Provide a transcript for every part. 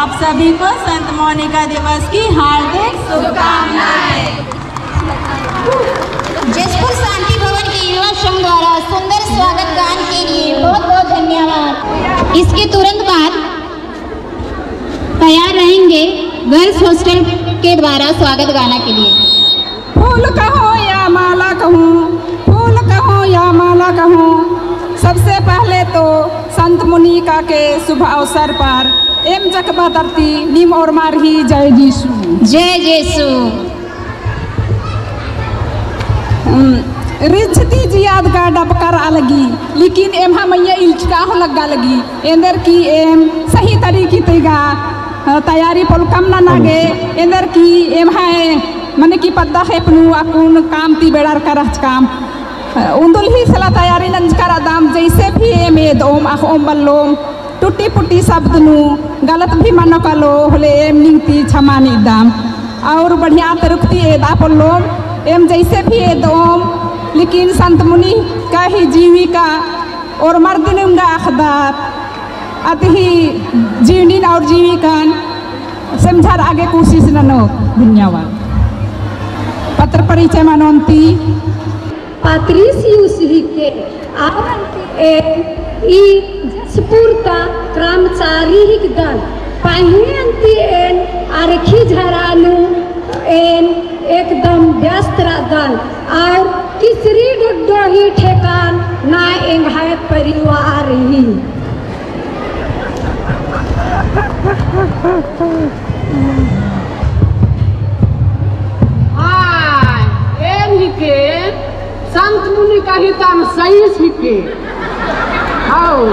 आप सभी को संत मोनिका दिवस की हार्दिक शुभकामनाएं। जसपुर शांति भवन के युवा संघ द्वारा सुंदर स्वागत गान के लिए बहुत बहुत धन्यवाद। इसके तुरंत बाद तैयार रहेंगे गर्ल्स हॉस्टल के द्वारा स्वागत गाना के लिए। फूल कहो या माला कहूँ, फूल कहो या माला कहूँ, सबसे पहले तो संत मुनिका के शुभ अवसर पर एम जकबा धरती निम और मारही जय जीसु। जय जीसु। रिझती जियाद का डबकर अलगी, लेकिन एम हम ये इल्चका हो लगा लगी इंदर की एम सही तरीके तेगा तैयारी पल कम ना नागे इंदर की एम है मने की पद्दा है पनु अकुन काम ती बेड़ार करच काम उन्दुल ही सला तैयारी लंजकर दाम जैसे भी एमेद ओम आख ओम बल्लोम टूटी पुटी शब्द नु गलत भी मानो कलो होले एम निंगती छमानी दाम और बढ़िया तरुक्ति एदा पल्लोम एम जैसे भी एद ओम, लेकिन संत मुनि का ही जीविका और मर्दनुंगा अखदार अति जीवनी और जीविकान समझार आगे कोशिश ननो। धन्यवाद। पत्र परिचय मनोंती पात्रीसी के जसपुरता कर्मचारी दल पहिंती एन आरखी झरानु एन एकदम व्यस्त दल और तीसरी डुड्डो ही ठेकान ना एंघाय परिवार ही के संत मुनि का ही काम सही सीखे। आओ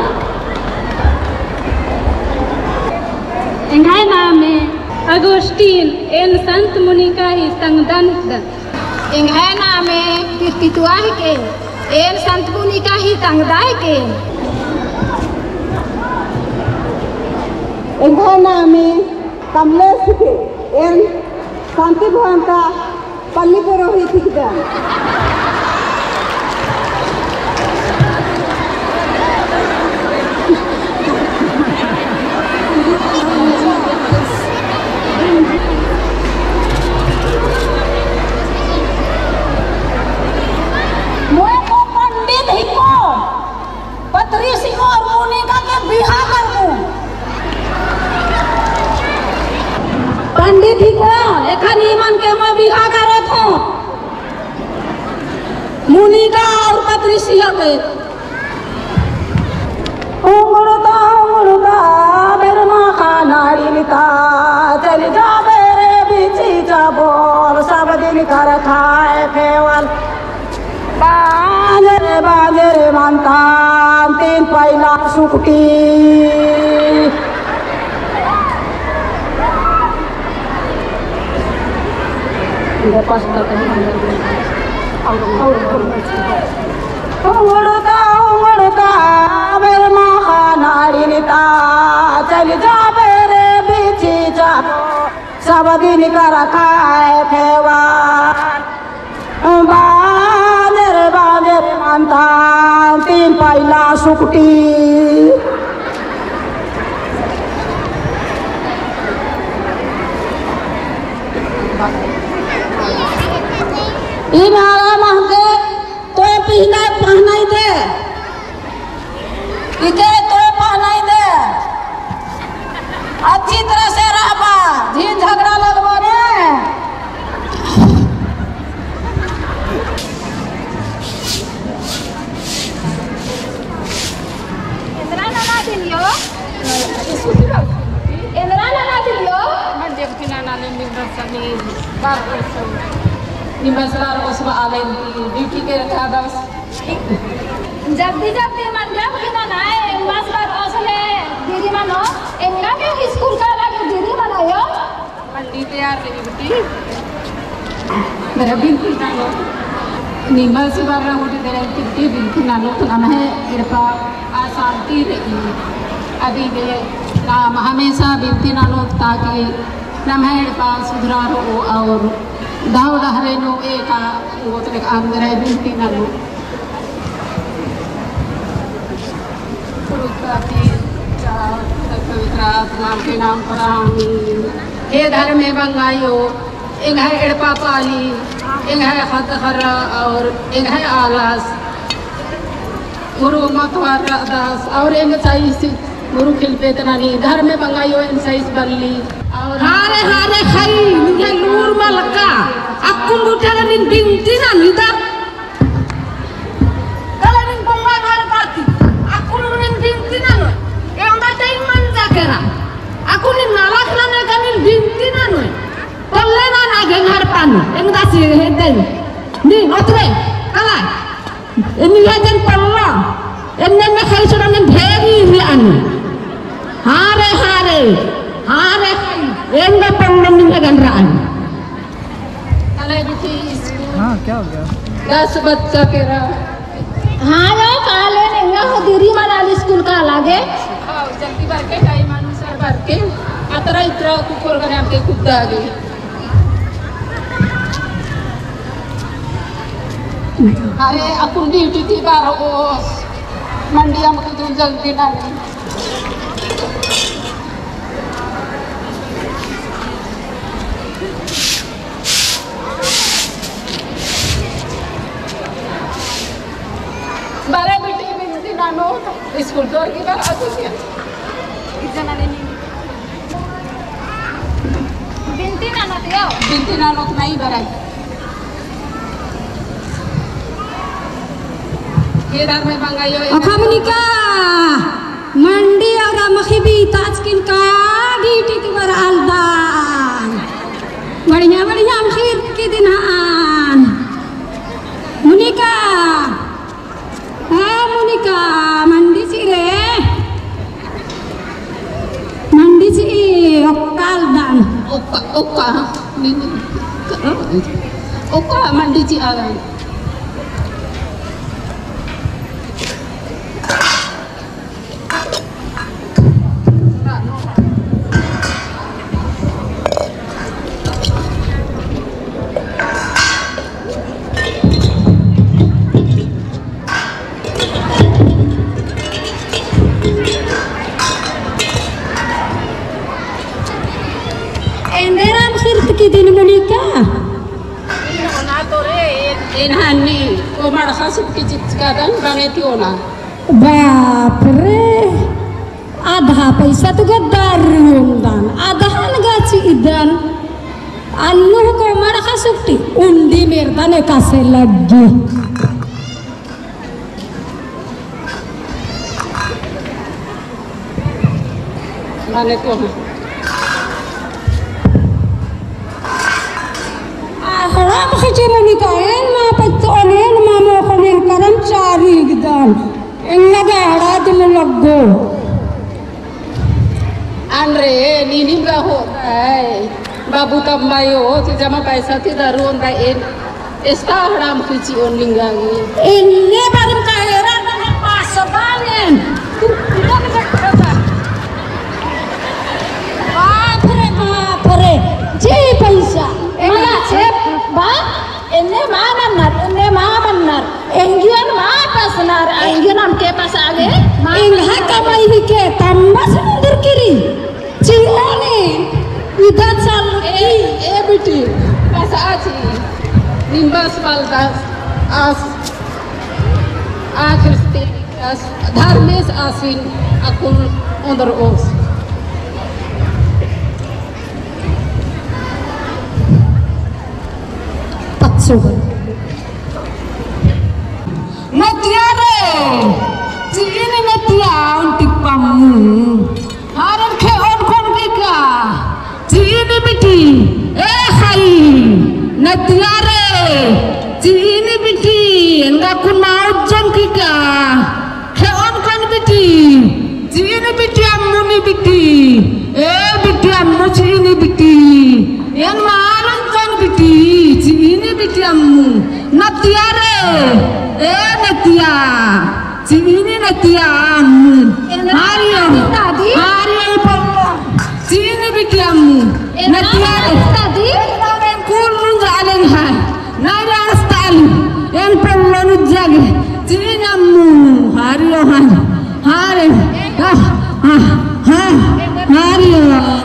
एंघाय नाम अगोस्टीन एन संत मुनि का ही संगदन एंघाय नाम तितुआ के एन संत मुनि का ही तंगदाय के एंघाय नाम कमलेश के एन शांति भवन का पल्ली पुरोहित हिकदा पंडित हिको पत्री सिंह और मोनिका के बिहा कर दूं। पंडित हिको एखन ईमान के मैं बिहा करत हूँ मुनिका और पत्री सिंह के। उंगड़ता बेरमा खानाड़ी लिखा चल जाबे रे बिची जा बोल सब दिन कर खाए केवल बाजरे मानता तीन पैला सुखटी उड़ता बेरमा खानाड़ी लिखा चल जाबे रे बिची जा सब दिन कर खाए केवल बाजरे मानता तीन पैला सुखटी। इनारा महके तो पहना पहनाई दे इके तो पहनाई दे अच्छी तरह से रहबा झील झगड़ा लगबो रे। इंदिरा नाना दिलियो इंदिरा नाना दिलियो मन देवती नाना ने निर्दर्शनी बार निमस्कार उसमें आलें ड्यूटी के रखा दस जल्दी मन जब कि ना है मस्कर असले दीदी मनो इनका के स्कूल का लगे दीदी बनायो पंडित यार रे बेटी मेरा बिल्कुल ना लो निमस बार रहा होते तेरे कितने बिल्कुल ना लो तो ना है इरपा आशांति रही अभी ये नाम हमेशा बिल्कुल ना लो ताकि नाम है इरपा सुधरा हो और दाव डहरे नो एक वो तो एक अंदर है बिल्कुल ना लो पुरुष का berat mampinang perang he धर्म में बंगायो एक है एड़पा पाली एक है खतखरा और एक है आलस गुरु मतवार दास और एक साइस गुरु खिलपेतनानी धर्म में बंगायो इन साइस बल्ली और हारे हारे खाई मुझे लूर मलका aku ngudalanin bintinan kita kalanin pembagar parti aku nurin bintinan yang ada iman zakera aku nih nalak nane kanin bintinan tolena nagen harpan yang tasi heden nih otre kalah ini hajan pelang ini mekai sudah nemberi rian hare hare hare yang dapat memindakan raan. हाँ क्या हो गया 10 बच्चा केरा हाँ यो काले नेंगा हो दीरी Manali school का लागे जल्दी भर के टाइम अनुसार भर के अतरा इतरा कुकर करे हमके खुद आगे अरे अपन ड्यूटी थी 12 को मंडिया में तो जल्दी ना नहीं बारे बेटी बिंती नानो स्कूल door की बार आती है इतना नहीं बिंती नानो नहीं बराई ये दार में बंगायो अखामनिका मंडी और मखिबी ताजकिन का ड्यूटी की बार आलदान बढ़िया बढ़िया खीर के दिन आन मुनिका हाँ मुनिका मंडी सी रे मंडी सी ओकाल दान ओका ओका मंडी ची आ गई के दिन मुनिका ना तो रे एनहानी को मड़खा सुटकी चिचकादन बने थी ओना बाप रे आधा पैसा तो गद्दार दान आधा गाची इदन अन्नू को मड़खा सुटकी उंडी मेरदाने कासे लगी बने तो haram saja Monica, ma pagtuanin ma mo kunin कर्मचारी गदन इन नगाड़ा दिल लगो अनरे नीनी का होता है बाबू तम्बायो थी जमा पैसा थी दारू उनका इसका हराम खींची उन लिंगागी इन्हें बारे में कहेरा ना पास बालें बाप रे जी पैसा mana cep ba enne ma manar enggian ma pasnar enggian am ke pas age इंहा कमाई ही के तम्बा समुद्र किरी चियोने इधर चल ए बेटी पैसा आची निम्बास बालदास आस आखिरते धर्मेश आसीन अकुल उधर ओस Sugar. Natia re, sini natia untuk kamu. Haran ke on kita, sini biti, hai. Natia re, sini biti, enggak kun mau jam kita. Ke on biti, sini biti amu ni biti, biti amu sini biti, yang malam kan biti. Ini bidiamu, Natia re, Natia, ini Natiamu, Mario, ini bidiamu, Natia re, tadi, yang kurang jalan hai, nara style, yang perlu jaga, ini namu, Mario hai, Mario.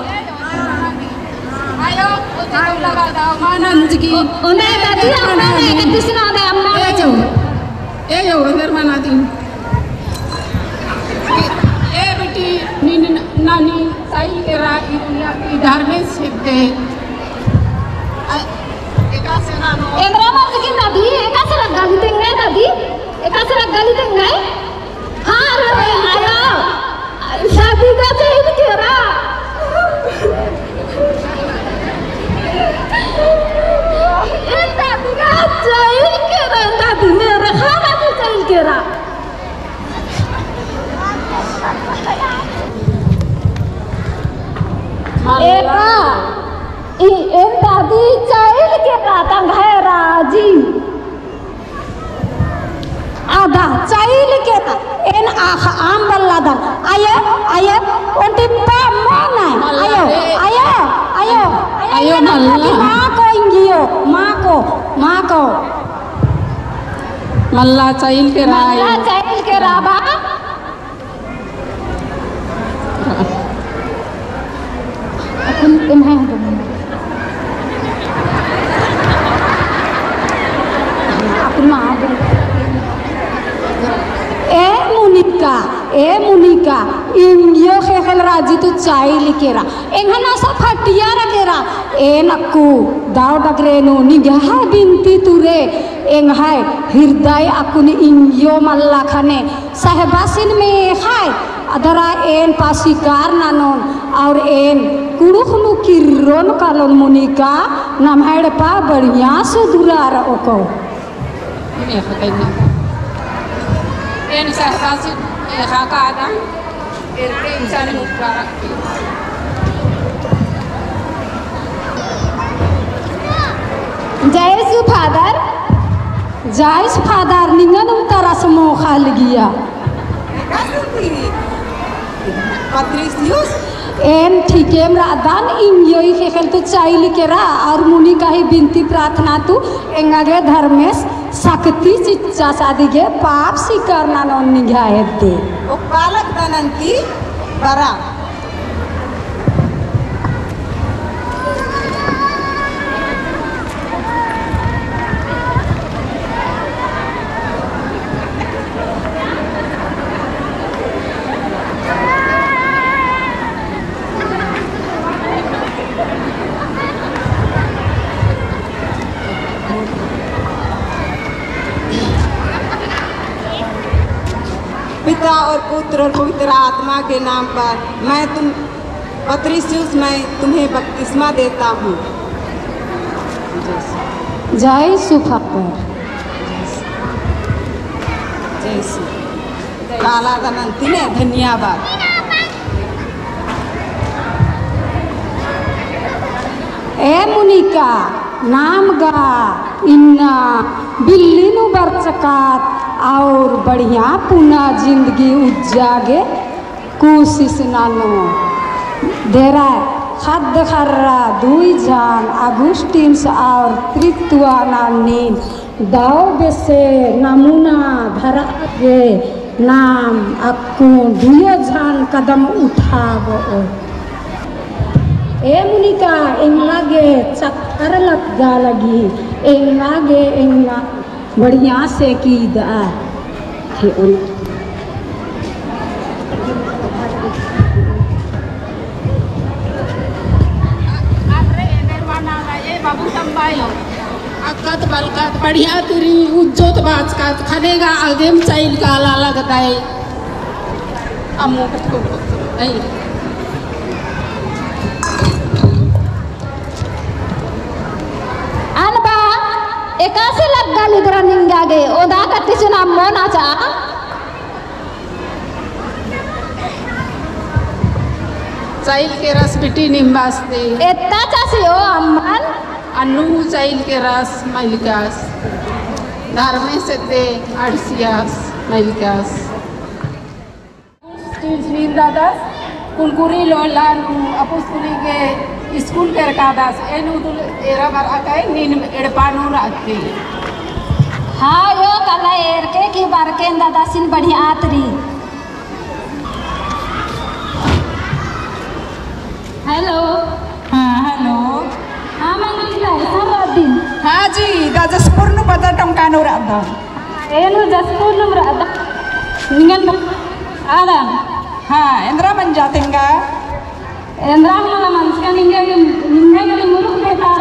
Ayo, tahu lagi tahu mana rezeki. Onde tadi amma ne kisna de amma bacho. Yo, इधर mana tin. बेटी नीनी नानी साई के रा इधर में सिद्धे. इंद्रा माता की नदी एका से गाली देंगे नदी एका से गाली देंगे हाँ रे आया शादी का चाहिए केरा ये शादी का चाहिए केरा दादी मेरे खाना भी चाहिए केरा एका इन दादी चाहिए के रातंग है राजी आधा चाहिए के इन आम बल्लादर आये आये उनकी पे माना आयो आयो आयो आयो मल्ला माँ को इंगियो माँ को मल्ला चाहिए के राय मल्ला चाहिए के राबा अपन इन्हें ए मुनिका इंगियो खेल राजी तो चाय लिखेरा एंगना सा फटिया रखेरा ए नक्कू दाव डगरेनु निगाह बिनती तुरे एंग है हृदय अकुन इंगियो मल्ला खने सहबासिन में खाय अधरा एन पासिकार नानोन और एन कुड़ुखनु किरोन कालोन मुनिका नमहेड़ पा बढ़िया से दुरार ओको एन सहबासिन खाका आदम एरके इंसान मुक्कारा जय फादर निंगन उतारा समो खा लिया एन ठीक है मेरा दान इन योई के खेल तो चाहिए के रा और मुनि का ही बिनती प्रार्थना तू एंगागे धर्मेश शक्ति चिच्चा शादी के पाप सी करना नौन निगाहे दे ओ पालक दनंती बरा पिता और पुत्र और पवित्र आत्मा के नाम पर मैं पत्रिसियुस मैं तुम्हें बपतिस्मा देता हूँ। जय सुफापर जय श्री काला दनंती ने धन्यवाद। ए मुनिका नाम गा इन्ना बिल्ली नु बरचकात और बढ़िया पुनः जिंदगी उजागे कोशिश नानो देरा खद खर्रा दुई जान अगुस्टिन्स और त्रित्वा नानीन दाव बेसे नमूना धरा गे नाम अक्कू दुयो जान कदम उठावो ए मुनिका एंगागे चक्कर लगा लगी एंगागे एंगा बढ़िया से की दा थे उन बाबू संभायो अकत बलकत बढ़िया तुरी उज्जोत बाज का खनेगा आगे में चाइल काला लगता है अम्मू को नहीं अनबा एकासे लग्गा लिद्रा निंगागे ओदा कत्तिसुना मोनाचा चाइल के रस बिटी निम्बास्ते एत्ता चासी ओ अम्मन अन्नू चाइल के रस मलिकास धर्मे से दे अड़सियास मलिकास स्टील दादास कुनकुरी लोलान अपुस्कुरी के स्कूल के रकादास एनु तुल एरा बार आकाय नीन एड़पानु राती हाँ यो कला एरके की बारके दादा सिन बढ़िया आतरी हेलो। हाँ हेलो। हाँ मंगलीला सारा दिन। हाँ जी जसपुर नु बता टमका नु रादा ಏನು ಜಸ್ಪೂರ್ ನಮ್ರ ಅದ ನಿಂಗನ್ ಆದ हाँ इंद्रा मन जातेंगा ಎಂದ್ರಾಗಲ್ಲ ಮನ್ಸ್ಕ ನಿಂಗೆ ಮುರುಕ್ ಬೇಕಾರ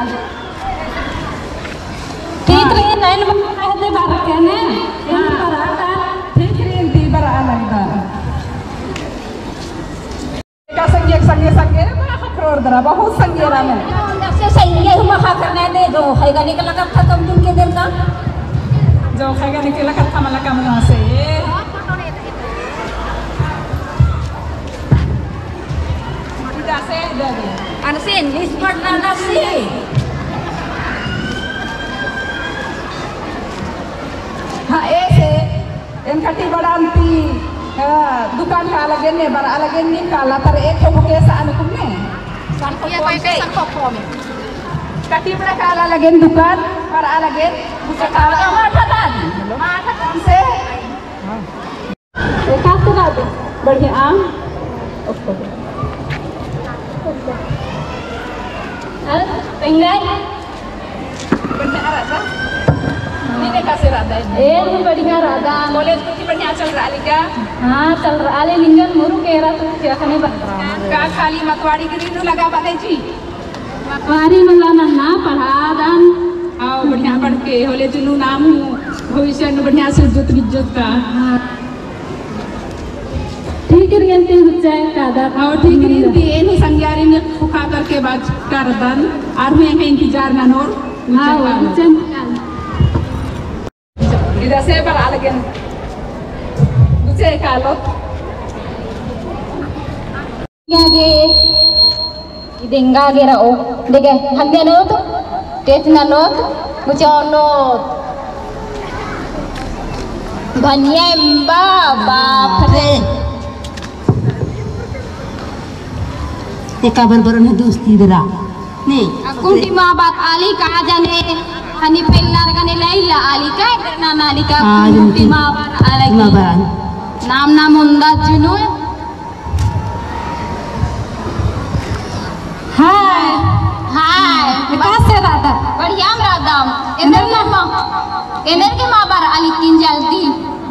ತೀತ್ರಿ ನೈನ್ ಬಂದೆ ಬರಕೇನೆ ठीक री दी बरा लगदा का संगे संगे करोड़ दरा बहुत संगे रा में से सही है हम खा करने दे दो है गाने का लगा था तुम दिन के दिन का जो खाएगा निकला कथा मला काम ना से Ansin, Lisbon na nasi. हाँ ऐसे इनका टी बड़ा अंती दुकान का अलग ने बड़ा अलग नहीं काला तर एक तो कैसा अनुकूल में Ya kau ke sangkop kami. कटी बड़ा काला लगे दुकान पर अलग है दूसरा काला Mata tadi. Mata से एक हाथ तो दादे. बढ़िया आम ओके Tinggal. बढ़िया राजा नहीं कैसे राजा Eh, बढ़िया राधा. कॉलेज की बढ़िया चल रहा है क्या हाँ चल रहा है लिंगन मुरु केरा तो क्या करने बन रहा का खाली मतवाड़ी की रीनू लगा बाते जी वारी मला ना पढ़ा दान आओ बढ़िया पढ़ के होले जुनू नाम हूँ भविष्य में बढ़िया से इज्जत का ठीक है गंती बच्चा कादा और ठीक रीति एनु संज्ञारी ने खुखा करके बात कर दन और मैं के इंतजार ना नोर हाँ बच्चा इधर से पर अलग दूसरे कालो Ngage idengage rao dege hande not tet na not muchonot banyemba bapre eka berberon dosti dera nih aku di mabat ali ka jane hani pellar gane laila ali ka na malika aku di mabat alagi mabaran नाम नाम उन्दा जुनू हाय हाय विकास से दादा बढ़िया रादाम इंदर के माँ बार अली तीन जल्दी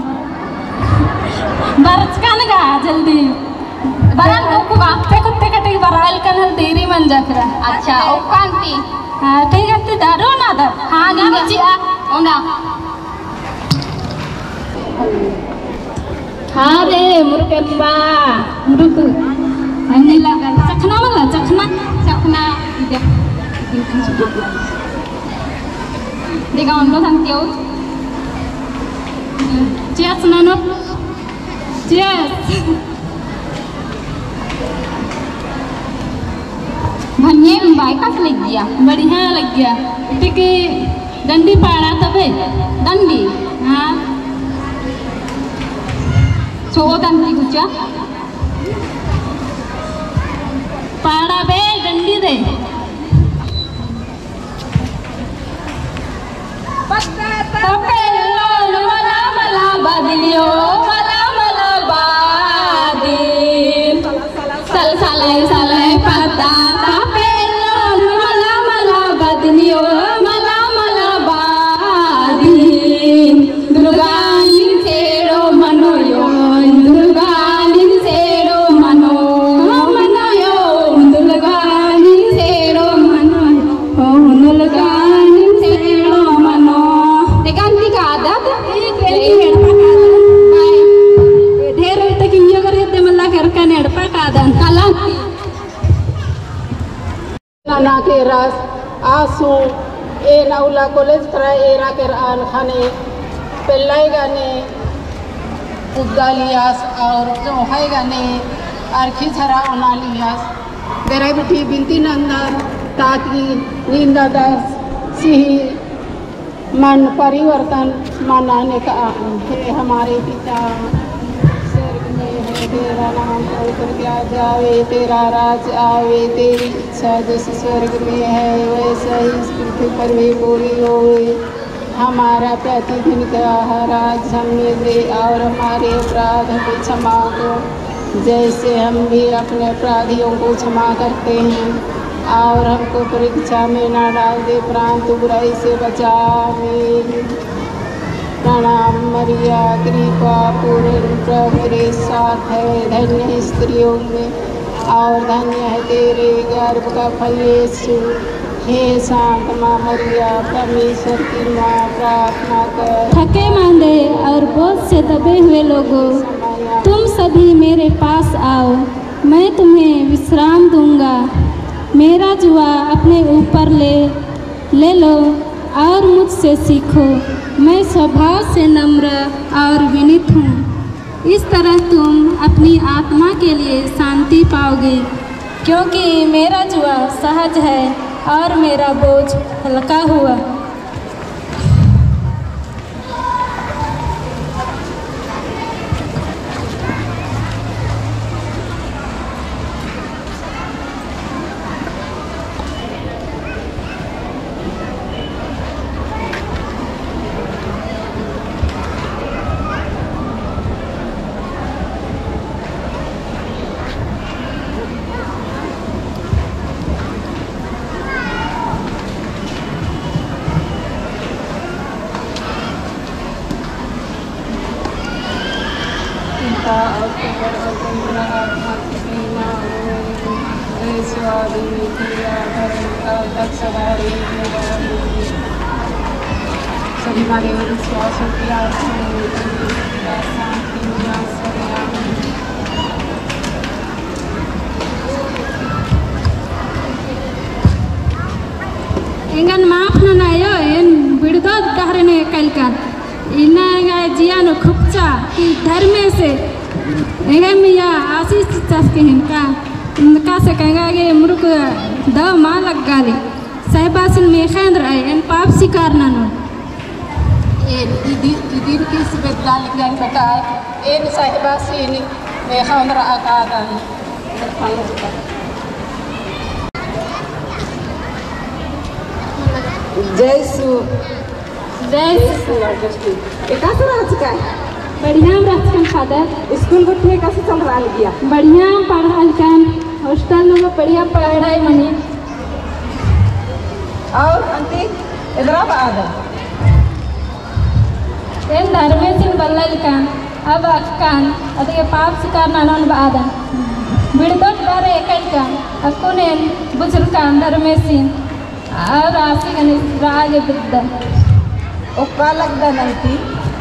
बरच का नगा जल्दी बरन को कुबा ते कुत्ते कटे बराल कन देरी मन जकरा अच्छा ओ कांति हाँ ठीक है ते दारो ना दा हाँ ना बच्चिया ओना हाँ रे मुर्गम्बा मुर्ग अन्नी लगा चखना वाला चखना देखा उनको संगती हो चेस नानो चेस भन्ने बाई कस लग गया बढ़िया लग गया टिके डंडी पाड़ा तबे दंडी हाँ सो दंडी गुचा पाड़ा बे डंडी दे तपेलो मला मला बदलियो मला मला बादिल सल सलाय पता तपेलो मला मला बदलियो मला मला बादिल दुर्गानिन सेरो मनोयो दुर्गानिन सेरो मनोयो दुर्गानिन सेरो मनोयो दुर्गानिन सेरो मनो ganti ka adat ढेर तक ये करे ते मल्ला कर का नेड़पा का दान kala ना के रस आसू ए नाउला कॉलेज करा एरा के आन खाने पेल्लाई गाने उद्दालियास और जो है गाने आरखी छरा ओनालियास बेरा बिठी बिनती नंदन ताकि नींदा दास सिही मन परिवर्तन मनाने का है हमारे पिता स्वर्ग में है तेरा नाम पवित्र किया जावे तेरा राज आवे तेरी इच्छा जैसे स्वर्ग में है वैसा ही इस पृथ्वी पर भी पूरी होवे हमारा प्रतिदिन का आहार आज हमें दे और हमारे अपराध को क्षमा को जैसे हम भी अपने अपराधियों को क्षमा करते हैं और हमको परीक्षा में न डाल दे, परंतु बुराई से बचा। आमीन। प्रणाम मरिया, कृपा पूर्ण प्रभु तेरे साथ है, धन्य स्त्रियों में और धन्य है तेरे गर्भ का फल यीशु। हे शांत माँ मरिया, परमेश्वर की माँ, प्रार्थना कर। थके मांदे और बोझ से दबे हुए लोगों, तुम सभी मेरे पास आओ, मैं तुम्हें विश्राम दूंगा। मेरा जुआ अपने ऊपर ले लो और मुझसे सीखो, मैं स्वभाव से नम्र और विनीत हूँ। इस तरह तुम अपनी आत्मा के लिए शांति पाओगे, क्योंकि मेरा जुआ सहज है और मेरा बोझ हल्का हुआ। सभी हमारे विश्वास किया इंगन माफ नयो इन बिड़दो कहरने कलकर इना जियानो खुपचा कि धर्मे से इंगे मिया आशीष चस के इनका से कहेंगे कि मुरुक दव मां लग गाली सहबासिन में खेंद्र है इन पाप शिकार ना नो ये दिन की सुबह लिखने बताए इन साहिबासिन में खेंद्र आकादा जय सु कैसे रह चुका है? बढ़िया रखन फादर। स्कूल को ठीक कैसे चल रहा है? बढ़िया पढ़ा लिखन हॉस्टल में बढ़िया पढ़ाई मनी और अंति इधर बाद इन धर्मे सिन बल्ला लिखन अब अक्कान अदे पाप शिकार नानन बाद बिड़दोट बारे एकल का अकुने बुजुर्ग का धर्मे सिन और आसी गणेश राज बिद्दा ओका लगदा नहीं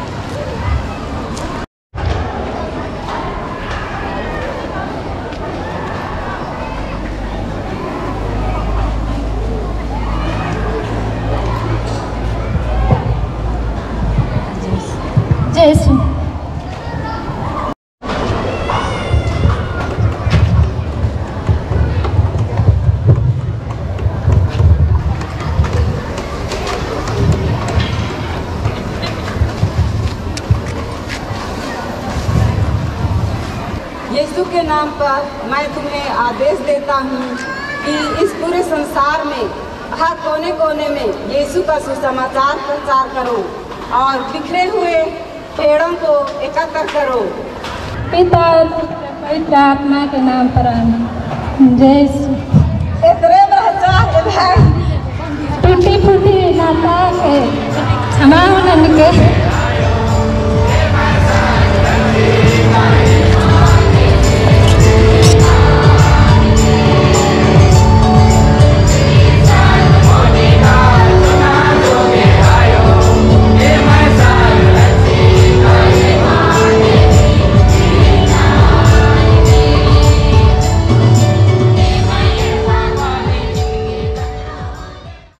जैसु यीशु के नाम पर मैं तुम्हें आदेश देता हूँ कि इस पूरे संसार में हर कोने कोने में यीशु का सुसमाचार प्रचार करो और बिखरे हुए पेड़ों को एकत्र करो। पिता पवित्र आत्मा के नाम पर जैसु टूटी फूटी नाता के क्षमा होने के